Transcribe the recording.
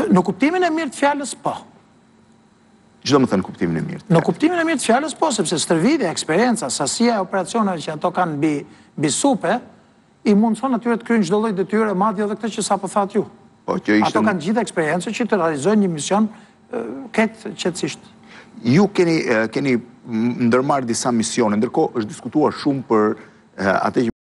Në kuptimin e mirë të fjalës, po. Çdo më thënë kuptimin e mirë. Në kuptimin e mirë të fjalës, po, sepse stërvitja, eksperienca, sasia e operacioneve që ato kanë mbi supe, i mundson atyre të kryejnë çdo lloj detyre, madje edhe këtë që sapo thatë ju. Po, që Ato kanë gjithë eksperiencë që të realizojnë një mision këtë qetësisht. Ju keni ndërmarrë disa misione, ndërkohë është diskutuar shumë për atë që